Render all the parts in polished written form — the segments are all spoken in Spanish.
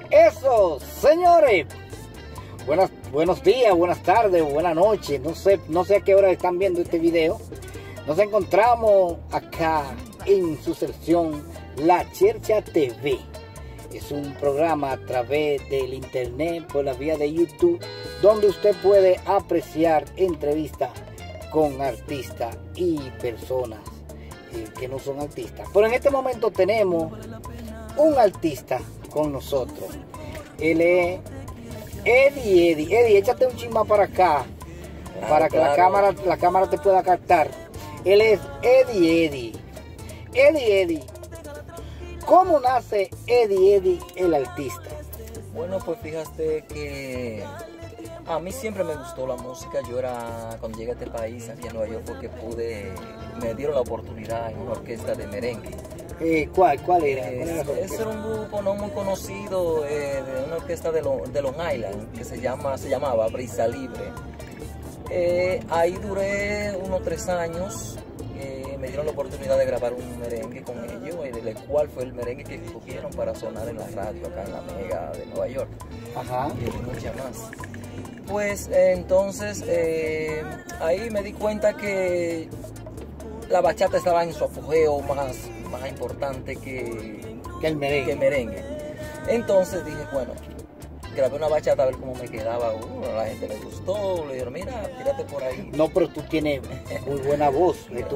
Eso, señores. Buenos días, buenas tardes, buenas noches. No sé a qué hora están viendo este video. Nos encontramos acá en su sección La Chercha TV. Es un programa a través del internet, por la vía de YouTube, donde usted puede apreciar entrevistas con artistas y personas que no son artistas. Pero en este momento tenemos un artista con nosotros. Él es Eddie. Eddie, échate un chisma para acá, para que claro. la cámara te pueda captar. Él es Eddie. Eddie. ¿Cómo nace Eddie el artista? Bueno, pues fíjate que a mí siempre me gustó la música. Cuando llegué a este país, aquí en Nueva York, porque me dieron la oportunidad en una orquesta de merengue. ¿Cuál era? Ese era un grupo no muy conocido, de una orquesta de Long Island, que se llamaba Brisa Libre. Ahí duré unos 3 años. Me dieron la oportunidad de grabar un merengue con ellos, el cual fue el merengue que escogieron para sonar en la radio acá en la Mega de Nueva York. Ajá. Y muchas más. Pues entonces ahí me di cuenta que la bachata estaba en su apogeo más importante que el merengue. Entonces dije, bueno, grabé una bachata a ver cómo me quedaba. A la gente le gustó, le dijeron, mira, tírate por ahí. No, pero tú tienes muy buena voz.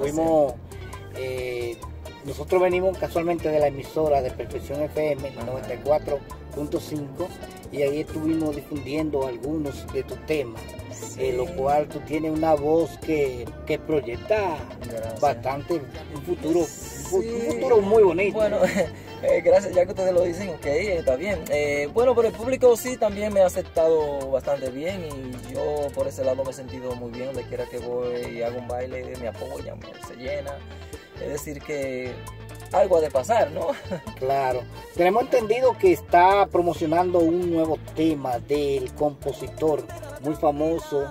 Nosotros venimos casualmente de la emisora de Perfección FM 94.5 y ahí estuvimos difundiendo algunos de tus temas, lo cual tú tienes una voz que proyecta bastante un futuro muy bonito. Bueno, gracias, ya que ustedes lo dicen, ok, está bien. Bueno, pero el público sí también me ha aceptado bastante bien y yo por ese lado me he sentido muy bien. Donde quiera que voy y hago un baile, me apoyan, se llena. Es decir que algo ha de pasar, ¿no? Claro. Tenemos entendido que está promocionando un nuevo tema del compositor muy famoso,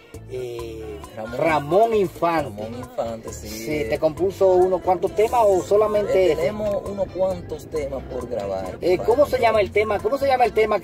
Ramón Infante. Ramón Infante, sí. Sí, ¿te compuso unos cuantos temas o solamente tenemos unos cuantos temas por grabar. ¿Cómo se llama el tema? ¿Cómo se llama el tema que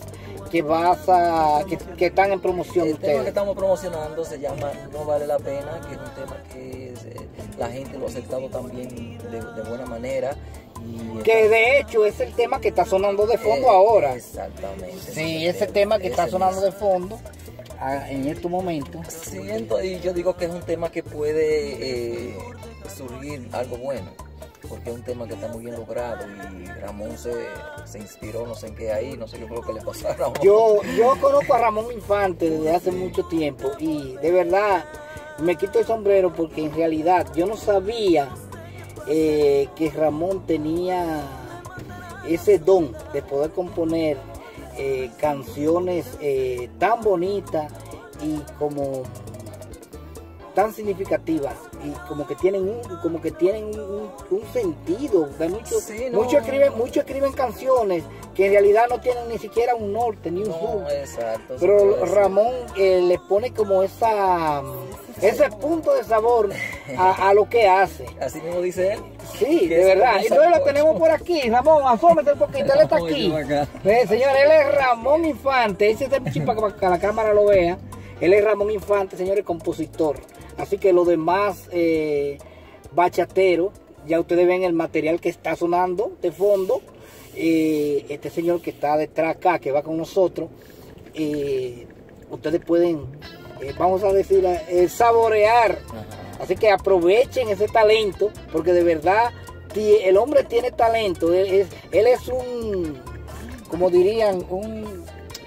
están en promoción? El tema que estamos promocionando se llama No Vale la Pena, que es un tema que la gente lo ha aceptado también de buena manera. Que de hecho es el tema que está sonando de fondo ahora. Exactamente. Sí, ese tema que está sonando de fondo en estos momentos. Sí, y yo digo que es un tema que puede surgir algo bueno, porque es un tema que está muy bien logrado y Ramón se inspiró, no sé en qué ahí, no sé qué fue lo que le pasó a Ramón. Yo conozco a Ramón Infante desde hace mucho tiempo y de verdad me quito el sombrero porque en realidad yo no sabía que Ramón tenía ese don de poder componer canciones tan bonitas y como tan significativas y como que tienen un sentido. Muchos escriben canciones que en realidad no tienen ni siquiera un norte ni un sur. Exacto. Pero Ramón le pone como ese punto de sabor a lo que hace. Así mismo dice él. Sí, de verdad. Entonces lo tenemos por aquí. Ramón, asómete un poquito, él está aquí. Señor, él es Ramón Infante. Ese es el chip para que la cámara lo vea. Él es Ramón Infante, señores, compositor. Así que los demás bachateros, ya ustedes ven el material que está sonando de fondo. Este señor que está detrás acá, que va con nosotros, ustedes pueden, vamos a decir, saborear. Así que aprovechen ese talento, porque de verdad el hombre tiene talento. Él es como dirían, un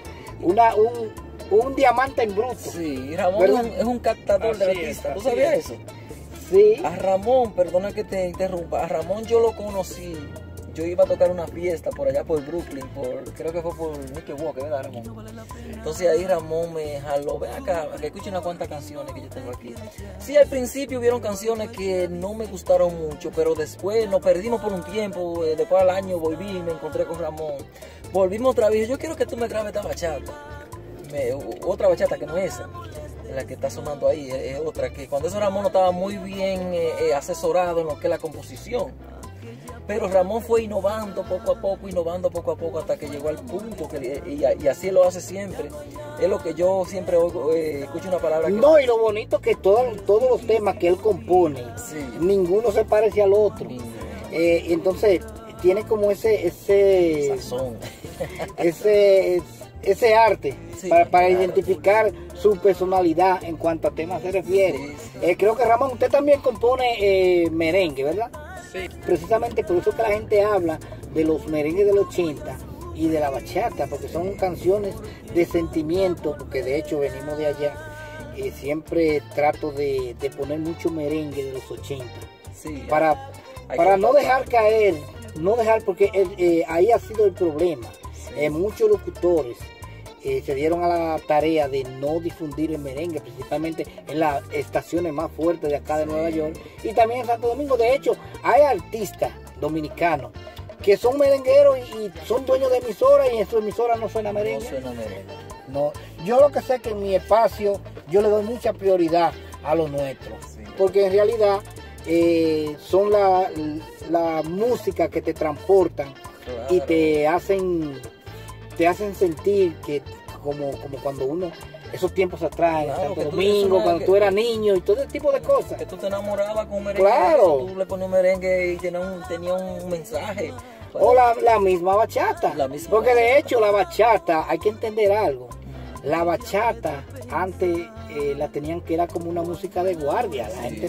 diamante en bruto. Sí, Ramón es un captador de artistas. ¿Tú sabías eso? Sí. A Ramón, perdona que te interrumpa, a Ramón yo lo conocí. Yo iba a tocar una fiesta por allá por Brooklyn, creo que fue por Nicky Walker, ¿verdad, Ramón? Entonces ahí Ramón me jaló, ven acá, que escuche unas cuantas canciones que yo tengo aquí. Sí, al principio hubieron canciones que no me gustaron mucho, pero después nos perdimos por un tiempo, después al año volví y me encontré con Ramón. Volvimos otra vez, yo quiero que tú me grabes esta bachata. Otra bachata que no es esa. La que está sonando ahí es otra que cuando eso Ramón no estaba muy bien asesorado en lo que es la composición. Pero Ramón fue innovando poco a poco, hasta que llegó al punto, y así lo hace siempre. Es lo que yo siempre oigo, escucho una palabra que... No, y lo bonito es que todos los temas que él compone, Sí. ninguno se parece al otro. Entonces, tiene como ese Sazón. ese arte Sí, para claro. identificar su personalidad en cuanto a temas se refiere. Sí. Creo que Ramón, usted también compone merengue, ¿verdad? Sí. Precisamente por eso que la gente habla de los merengues del 80 y de la bachata, porque son canciones de sentimiento, porque de hecho venimos de allá. Siempre trato de poner mucho merengue de los 80 Sí. para Hay no que- dejar caer, porque ahí ha sido el problema. Muchos locutores se dieron a la tarea de no difundir el merengue, principalmente en las estaciones más fuertes de acá de Nueva York y también en Santo Domingo. De hecho, hay artistas dominicanos que son merengueros y son dueños de emisoras, y en su emisora no suena No merengue. suena merengue. No, yo lo que sé es que en mi espacio yo le doy mucha prioridad a lo nuestro, Sí. porque en realidad son la música que te transportan y Claro. te hacen sentir que como cuando uno, esos tiempos atrás, Claro, en Santo que tú Domingo, eres cuando una- tú eras niño y todo ese tipo de cosas. Que tú te enamorabas con un merengue. Claro. Tú le ponías un merengue y tenía un mensaje. O la misma bachata. La misma Porque de bachata. hecho la bachata, hay que entender algo. La bachata antes la tenían que era como una música de guardia. La gente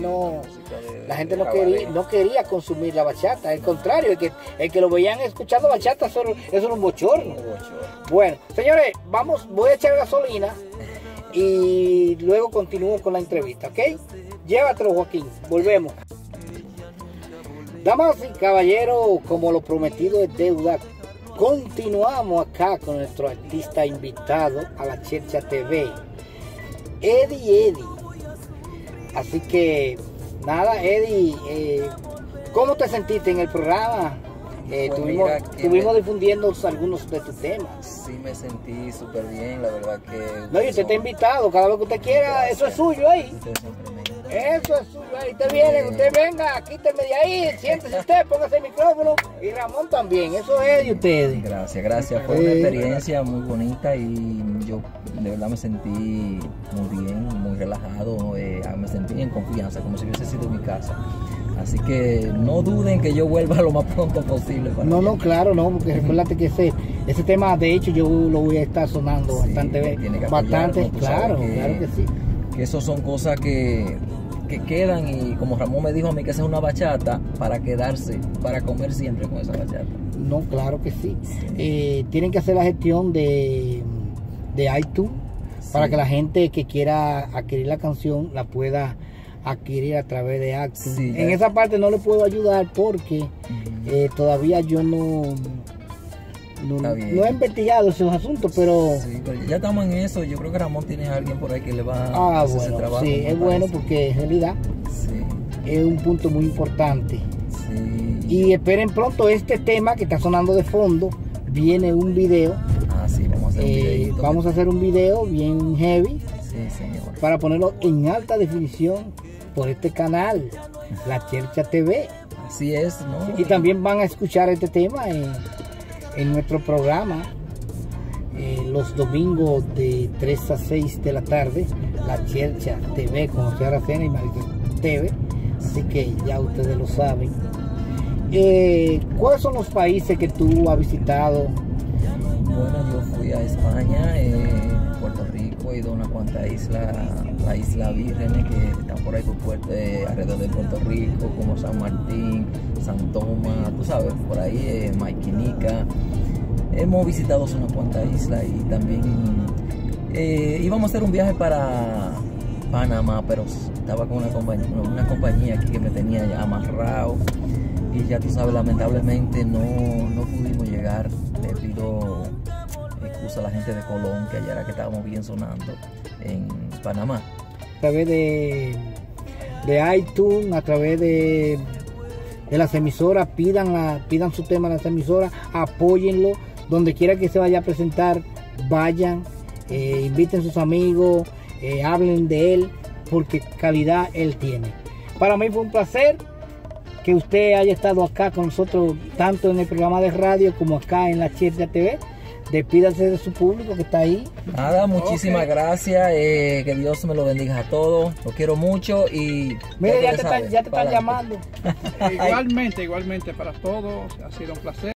no quería consumir la bachata. Al contrario, el que lo veían escuchando bachata, eso era un bochorno. Bueno, señores, voy a echar gasolina y luego continúo con la entrevista, ¿ok? Llévatelo, Joaquín. Volvemos. Damas y caballeros, como lo prometido es deuda, continuamos acá con nuestro artista invitado a la Chercha TV, Eddie. Así que, nada, Eddie, ¿cómo te sentiste en el programa? Pues Estuvimos difundiendo algunos de tus temas. Sí, me sentí súper bien, la verdad que... No, y usted está invitado, cada vez que usted quiera, eso es suyo ahí. Ustedes siempre me- Eso es suyo ahí. Usted viene, usted venga, quíteme de ahí, siéntese usted, póngase el micrófono. Y Ramón también, eso es de ustedes. Gracias. Fue una experiencia muy bonita y yo de verdad me sentí muy bien, muy relajado, me sentí en confianza, como si hubiese sido mi casa. Así que no duden que yo vuelva lo más pronto posible. No, claro, no, porque recuérdate que ese tema, de hecho, yo lo voy a estar sonando Sí, bastante, tiene que bastante, apoyarnos, tú claro, sabes claro que sí. Que eso son cosas que quedan, y como Ramón me dijo a mí que esa es una bachata para quedarse, para comer siempre con esa bachata. No, claro que sí. Tienen que hacer la gestión de iTunes para que la gente que quiera adquirir la canción la pueda adquirir a través de iTunes. Sí, en esa parte no le puedo ayudar porque todavía yo Está bien. no he investigado esos asuntos, pero Sí, pero ya estamos en eso. Yo creo que Ramón tiene a alguien por ahí que le va a hacer ese bueno, trabajo. sí, me es bueno parece. porque en realidad Sí, es un punto muy importante. sí. Y esperen pronto este tema que está sonando de fondo, viene un video. Sí, vamos a hacer un videito. Vamos a hacer un video bien heavy Sí, señor. para ponerlo en alta definición por este canal, La Chercha TV. Así es, ¿no? Y también van a escuchar este tema en nuestro programa los domingos de 3 a 6 de la tarde, La Chercha TV con José Aracena y Maricel TV. Así que ya ustedes lo saben. ¿Cuáles son los países que tú has visitado? Bueno, yo fui a España, Puerto Rico, he ido a unas cuantas islas, la isla Vírgenes que están por ahí alrededor de Puerto Rico, como San Martín, San Tomás, tú sabes, por ahí, Maiquinica. Hemos visitado unas cuantas islas y también íbamos a hacer un viaje para Panamá, pero estaba con una compañía aquí que me tenía ya amarrado y ya tú sabes, lamentablemente no pudimos llegar. Le pido excusa a la gente de Colón, que allá era que estábamos bien sonando en Panamá. A través de iTunes, a través de las emisoras, pidan su tema a las emisoras, apóyenlo, donde quiera que se vaya a presentar, vayan, inviten a sus amigos, hablen de él, porque calidad él tiene. Para mí fue un placer que usted haya estado acá con nosotros, tanto en el programa de radio como acá en la Chercha TV. Despídase de su público que está ahí. Nada, muchísimas gracias. Que Dios me lo bendiga a todos. Los quiero mucho y... Mire, ya te están llamando. Igualmente para todos. Ha sido un placer.